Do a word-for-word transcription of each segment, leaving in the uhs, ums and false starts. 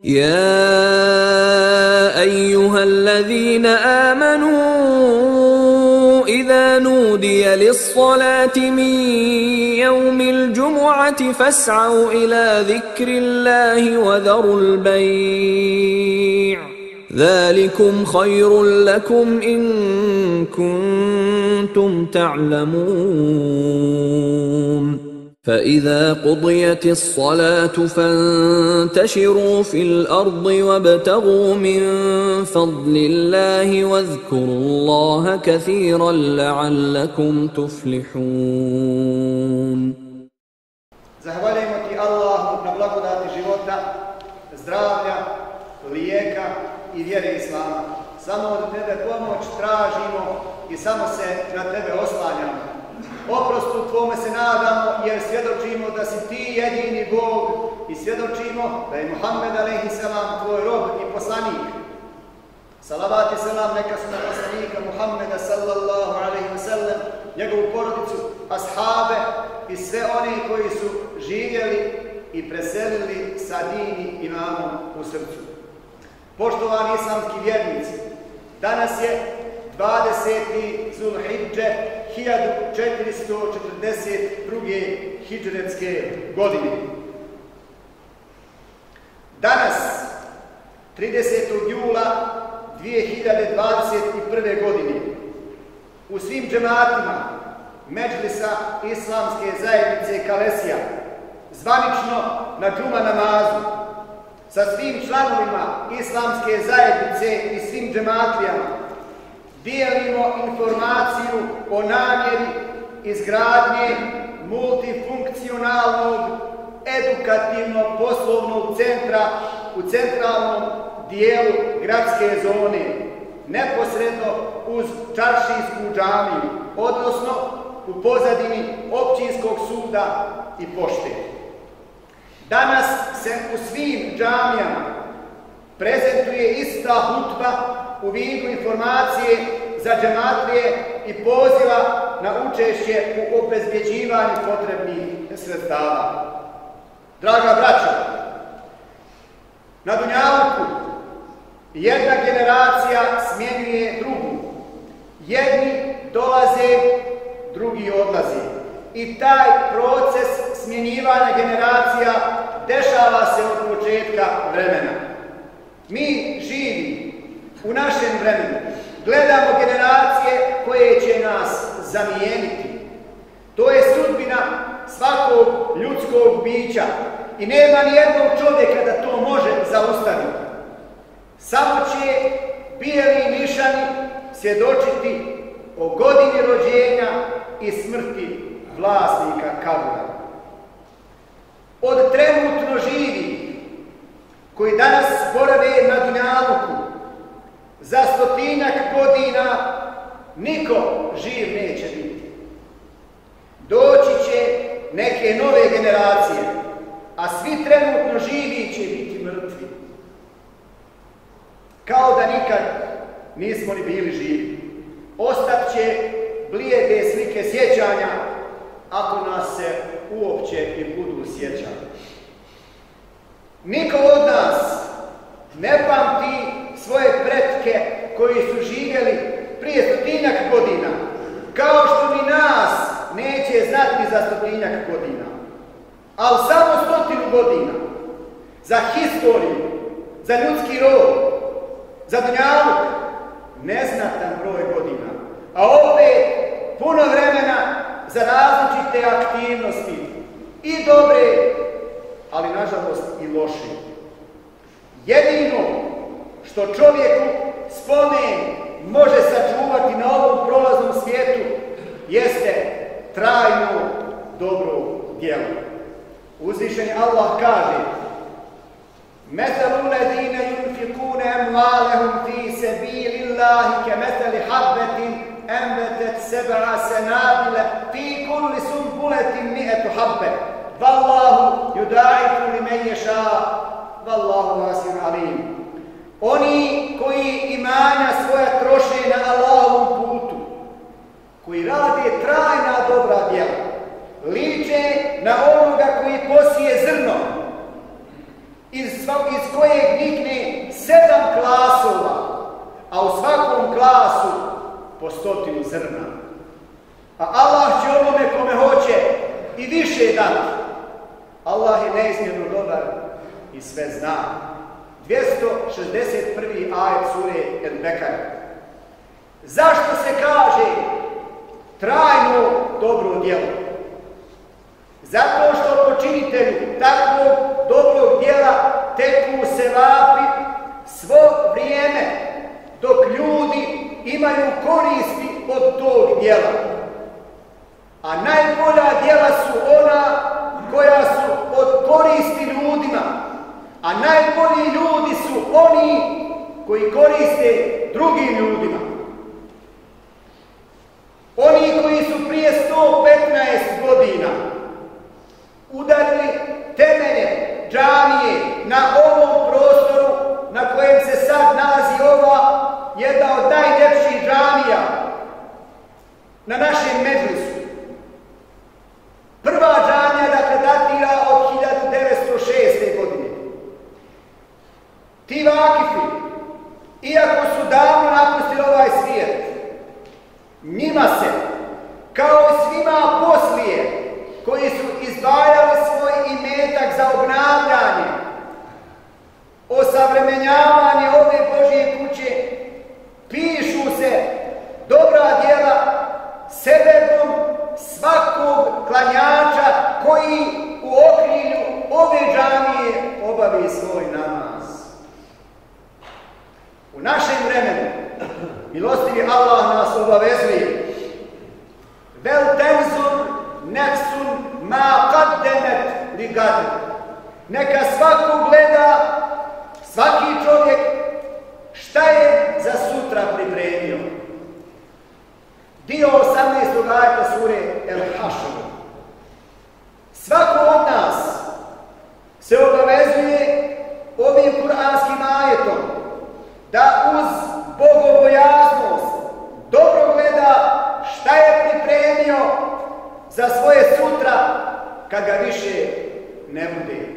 يا أيها الذين آمنوا إذا نودي للصلاة من يوم الجمعة فاسعوا إلى ذكر الله وذروا البيع ذلكم خير لكم إن كنتم تعلمون فإذا قضيت الصلاة فانتشروا في الأرض وابتغوا من فضل الله واذكروا الله كثيرا لعلكم تفلحون. Zahvaljujemo ti Allahu na blagodati života, zdravlja, lijeka i vjere Islama. Samo od tebe pomoć tražimo i samo se na tebe oslanjamo. Oprostu tvome se nadamo jer svjedočimo da si ti jedini Bog i svjedočimo da je Muhammed alejhi selam tvoj rob i poslanik. Salavat i selam neka su na poslanika Muhammeda sallallahu alejhi ve sellem, njegovu porodicu, ashabe i sve oni koji su živjeli i preselili sa dini imamom u srcu. Poštovani islamski vjernici, danas je dvadeseti Zulhidže hiljadu četiristo četrdeset druge hidžretske godine. Danas, tridesetog jula dvije hiljade dvadeset prve. godine, u svim džematima Medžlisa Islamske zajednice Kalesija, zvanično na džuma namazu, sa svim članovima Islamske zajednice i svim džematlijama, dijelimo informaciju o namjeri izgradnje multifunkcionalnog edukativno-poslovnog centra u centralnom dijelu gradske zone, neposredno uz čaršijsku džamiju, odnosno u pozadini općinskog suda i pošte. Danas se u svim džamijama prezentuje ista hutba u vidu informacije za džematlije i poziva na učešće u obezbjeđivanju potrebnih sredstava. Draga braćo, na dunjaluku jedna generacija smjenjuje drugu. Jedni dolaze, drugi odlaze. I taj proces smjenjivanja generacija dešava se od početka vremena. Mi živi u našem vremenu gledamo generacije koje će nas zamijeniti. To je sudbina svakog ljudskog bića i nema nijednog čovjeka da to može zaustaviti. Samo će bijeli nišani svjedočiti o godini rođenja i smrti vlasnika kabura. Od trenutno živi koji danas borave na dunjaluku, za stotinjak godina niko živ neće biti. Doći će neke nove generacije, a svi trenutno živi će biti mrtvi. Kao da nikad nismo ni bili živi. Ostat će blijede slike sjećanja, ako nas se uopće i budu sjećali. Niko od nas ne pamti svoje pretke koji su živjeli prije stotinjak godina, kao što ni nas neće znati za stotinjak godina. Ali samo stotinu godina za historiju, za ljudski rod, za dunjaluk, neznatan broj godina, a opet puno vremena za različite aktivnosti, i dobre, ali nažalost i loše. Jedino što čovjeku spomen može sačuvati na ovom prolaznom svijetu jeste trajno dobro djelo. Uzvišeni Allah kaže: Metalu ladina yunfikune amvalehum fi sabilillahi kemethali habbetin enbetet seb'a senabile fi kulli sunbuletin mi'etu habbe vallahu yudaifu li men ješa vallahu vasim alim. Oni koji imanja svoja troše na Allahovom putu, koji rade trajna dobra djela, liče na onoga koji posije zrno iz, iz kojeg svakom klasu po stotinu zrna. A Allah će onome kome hoće i više dati. Allah je neizmjerno dobar i sve zna. dvjesto šezdeset prvi ajet sure El-Bekara. Zašto se kaže trajno dobro djelo? Zato što počinitelju takvog dobrog djela teku sevapi svo vrijeme dok ljudi imaju koristi od tog djela. A najbolja djela su ona koja su od koristi ljudima. A najbolji ljudi su oni koji koriste drugim ljudima. Oni koji su prije sto petnaest godina udarili temelje džamije na ovom prostoru na kojem se sad nalazi ova jedna od najljepših džamija na našem Medžlisu. Prva džamija dakle datira od hiljadu devetsto šeste godine. Ti vakifi, iako su davno napustili ovaj svijet, njima se, kao i svima poslije, koji su izdvajali svoj imetak za obnavljanje, osavremenjavanje ove Božje kuće, pišu se dobra djela sebebom svakog klanjača koji u okrilju ove džamije obavi svoj namaz. U našem vremenu milostivi Allah nas obavezuje vel tenzur nefsun ma qaddemet li gadr. Neka svako gleda, svaki čovjek šta je za sutra pripremio. Dio osamnaestog ajeta sure El-Hašr. Svako od nas se obavezuje ovim kuranskim ajetom da uz bogobojaznost dobro gleda šta je pripremio za svoje sutra kad ga više ne bude.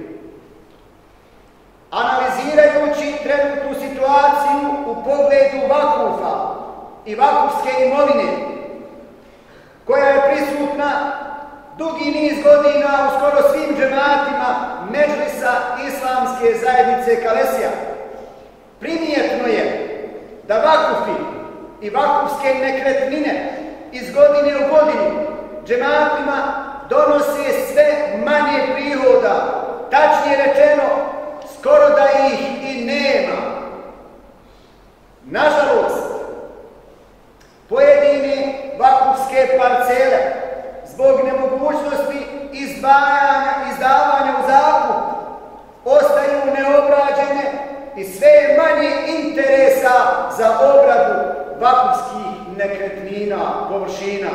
Analizirajući trenutnu situaciju u pogledu vakufa i vakufske imovine, koja je prisutna dugi niz godina u skoro svim džematima Medžlisa Islamske zajednice Kalesija, primijetno je da vakufi i vakufske nekretnine iz godine u godinu džematima donose sve manje prihoda, tačnije rečeno, skoro da ih i nema. Nažalost, pojedine vakufske parcele zbog nemogućnosti izdvajanja, izdavanja u zakup ostaju neobrađene i sve je manje interesa za obradu vakufskih nekretnina, površina.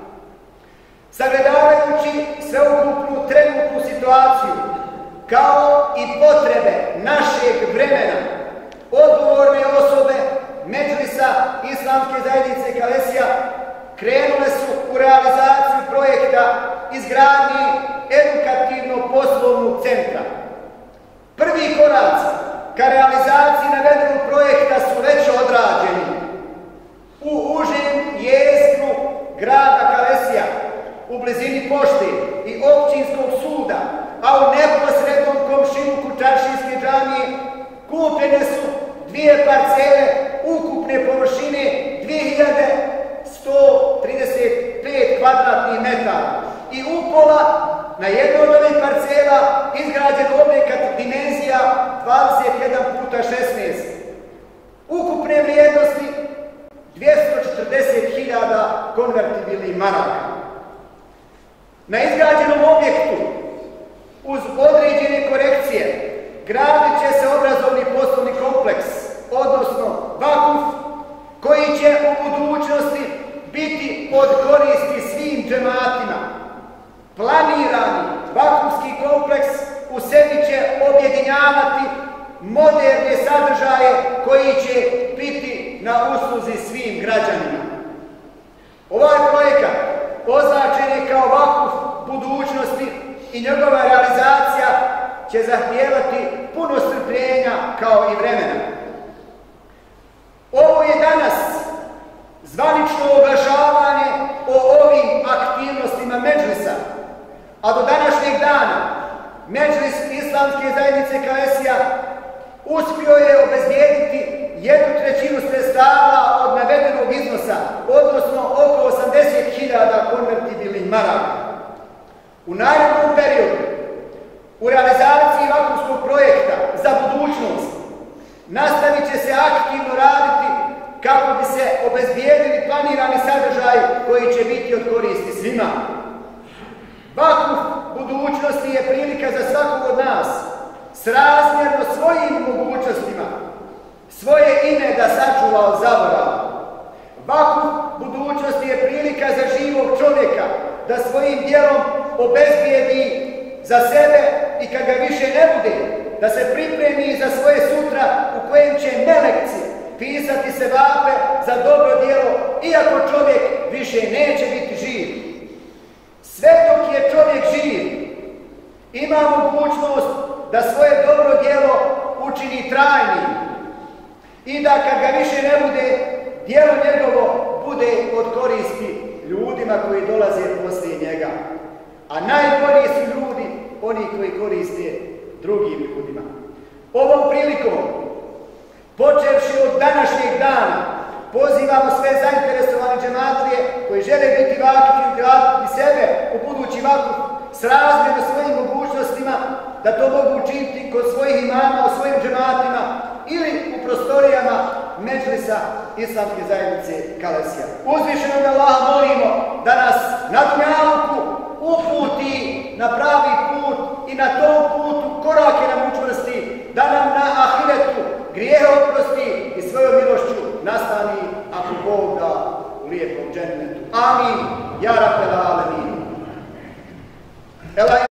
Sagledavajući sveukupnu trenutnu situaciju kao i potrebe našeg vremena, odgovorne osobe Medžlisa Islamske zajednice Kalesija krenule su u realizaciju projekta izgradnje edukativno-poslovnog centra. Prvi koraci ka realizaciji navedenog projekta su već odrađeni u užem jezgru grada Kalesija, u blizini pošte i općinskog suda, a u neposrednom komšiluku Čaršijske džamije kupljene su dvije parcele ukupne površine dvije hiljade sto trideset pet kvadratnih metara i upola na jednoj od ovih parcela izgrađen objekat dimenzija dvadeset jedan puta šesnaest. Ukupne vrijednosti dvjesto četrdeset hiljada konvertibilnih maraka. Na izgrađenom objektu uz određene korekcije gradit će se obrazovni poslovni kompleks, odnosno vakuf, koji će u budućnosti biti od koristi svim džematima. Planirani vakufski kompleks u sebi će objedinjavati moderne sadržaje koji će biti na usluzi svim građanima. Ovaj projekat označen je kao vakuf budućnosti i njegova realizacija će zahtijevati puno strpljenja kao i vremena. Ovo je danas U narednom periodu, u realizaciji vakufskog projekta za budućnost, nastavit će se aktivno raditi kako bi se obezbijedili planirani sadržaj koji će biti od koristi svima. Vakuf budućnosti je prilika za svakog od nas, srazmjerno svojim mogućnostima, svoje ime da sačuva od zaborava. Vakuf budućnosti je prilika za živog čovjeka da svojim djelom obezbijedi za sebe i kad ga više ne bude, da se pripremi za svoje sutra u kojem će melekci pisati se vape za dobro djelo, iako čovjek više neće biti živ. Sve dok je čovjek živ, ima mogućnost da svoje dobro djelo učini trajnim i da kad ga više ne bude, djelo njegovo bude od koristi ljudima koji dolaze poslije njega. A najbolji su ljudi oni koji koriste drugim ljudima. Ovom prilikom, počevši od današnjeg dana, pozivamo sve zainteresovane džematlije koji žele biti vakuf i ugraditi sebe u budući vakuf s razmjerno svojim mogućnostima, da to mogu učiniti kod svojih imama, u svojim džematima ili u prostorijama Medžlisa Islamske zajednice Kalesija. Uzvišenog Allaha molimo da nas na dunjaluku uputi na pravi put i na tom putu korake nam učvrsti, da nam na ahiretu grijehe oprosti i svojom milošću nastani, ako Bog da, u lijepom džennetu. Amin. Ja rabbel alemin.